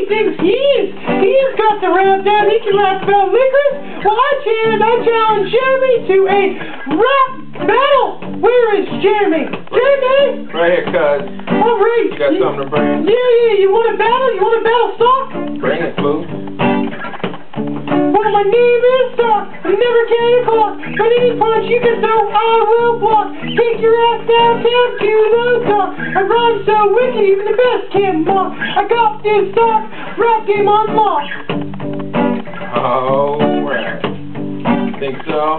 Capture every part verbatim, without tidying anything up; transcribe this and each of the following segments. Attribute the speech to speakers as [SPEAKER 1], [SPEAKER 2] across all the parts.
[SPEAKER 1] he thinks he is. He's got the rap down. He can rap about licorice. Well, I challenge, I challenge Jeremy to a rap battle. Where is Jeremy? Jeremy?
[SPEAKER 2] Right here, cuz.
[SPEAKER 1] All right.
[SPEAKER 2] You got something to bring?
[SPEAKER 1] Yeah, yeah. You want a battle? You want a battle, Sock?
[SPEAKER 2] Bring it, fool.
[SPEAKER 1] Well, my name is Sock. I never carry a clock. But any punch you can throw, I will block. Take your ass downtown to the dock. I rhyme so wicked, even the best can't mock. I got this Sock rap game on lock.
[SPEAKER 2] Oh, right. Think so?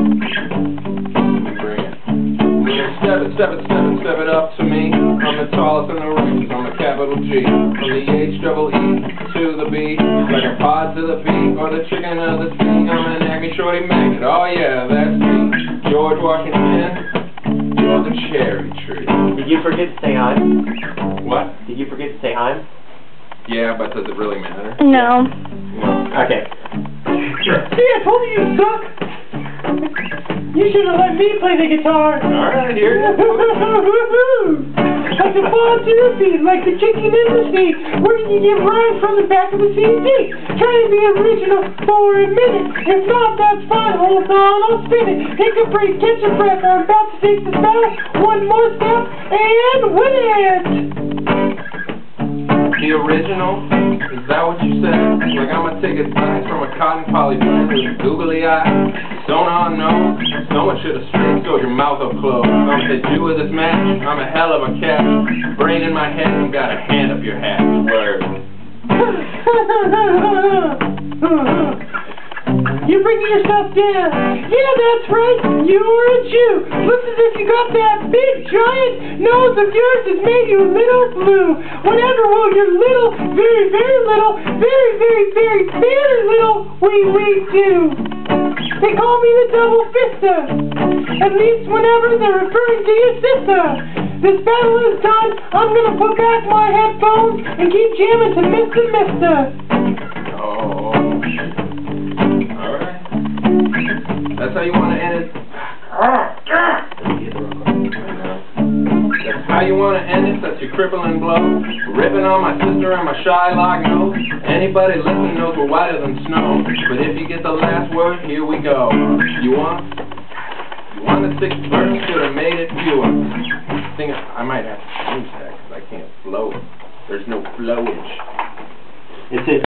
[SPEAKER 2] Bring it. Step it, step it, step it, step it up to me. I'm the tallest in the rings. I'm a capital G. From the H double E to the B, like a pod to the P, or the chicken of the sea. I'm an Acme Shorty Magnet. Oh yeah, that's me. George Washington, you're the cherry tree.
[SPEAKER 3] Did you forget to say hi?
[SPEAKER 2] What?
[SPEAKER 3] Did you forget to say hi?
[SPEAKER 2] Yeah, but does it really matter?
[SPEAKER 4] No.
[SPEAKER 2] No.
[SPEAKER 3] Okay.
[SPEAKER 1] See, I told you you suck. You should have let me play the guitar.
[SPEAKER 2] Alright, here you
[SPEAKER 1] go. Like a fall to the beat, like the chicken in the sea. Where can you get rhymes from the back of the C D? Try to be original for a minute. If not, that's fine. Hold on, I'll spin it. Take a break, catch your breath. I'm about to take this battle. One more step and win it.
[SPEAKER 2] The original? Is that what you said? Like I'm gonna take advice from a cotton poly friend with a googly eye? Sonar no, someone should have straight sewed your mouth up closed. I'm gonna say do with this match, I'm a hell of a catch. Brain in my head, you got a hand up your hat. Word.
[SPEAKER 1] You're bringing yourself down. Yeah, that's right. You're a Jew. Looks as if you got that big giant nose of yours has made you a little blue. Whatever will your little, very, very little, very, very, very, very little wee wee do? They call me the double fister. At least whenever they're referring to your sister. This battle is done. I'm gonna put back my headphones and keep jamming to Mister Mister.
[SPEAKER 2] Oh. Alright. That's how you want to end it? That's how you want to end it? That's your crippling blow? Ripping on my sister and my Shylock nose? Anybody listening knows we're whiter than snow. But if you get the last word, here we go. You want? You want the sixth verse? Should have made it pure. I think I might have to change that because I can't flow it. There's no flowage.
[SPEAKER 3] It's it.